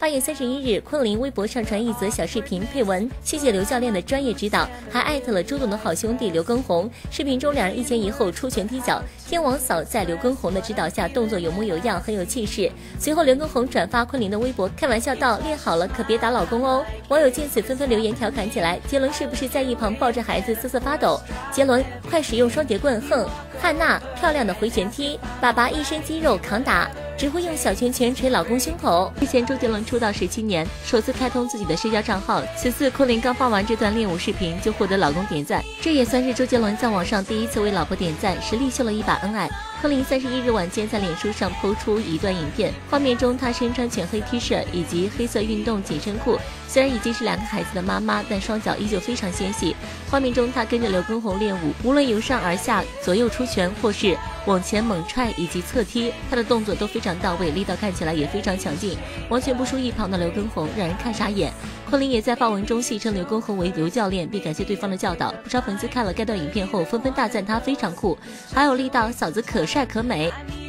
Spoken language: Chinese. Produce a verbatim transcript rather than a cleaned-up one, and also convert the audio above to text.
八月三十一日，昆凌微博上传一则小视频，配文谢谢刘教练的专业指导，还艾特了周董的好兄弟刘畊宏。视频中两人一前一后出拳踢脚，天王嫂在刘畊宏的指导下动作有模有样，很有气势。随后刘畊宏转发昆凌的微博，开玩笑道：“练好了可别打老公哦。”网友见此纷纷留言调侃起来，杰伦是不是在一旁抱着孩子瑟瑟发抖？杰伦快使用双截棍，哼！汉娜漂亮的回旋踢，爸爸一身肌肉扛打，只会用小拳拳捶老公胸口。之前周杰伦出道十七年，首次开通自己的社交账号，此次昆凌刚发完这段练舞视频就获得老公点赞，这也算是周杰伦在网上第一次为老婆点赞，实力秀了一把恩爱。昆凌三十一日晚间在脸书上抛出一段影片，画面中她身穿全黑 T 恤以及黑色运动紧身裤，虽然已经是两个孩子的妈妈，但双脚依旧非常纤细。画面中她跟着刘畊宏练舞，无论由上而下、左右出拳或是往前猛踹以及侧踢，她的动作都非常到位，力道看起来也非常强劲，完全不输一旁的刘畊宏，让人看傻眼。昆凌也在发文中戏称刘畊宏为刘教练，并感谢对方的教导。不少粉丝看了该段影片后纷纷大赞他非常酷，还有力道嫂子可帅可美。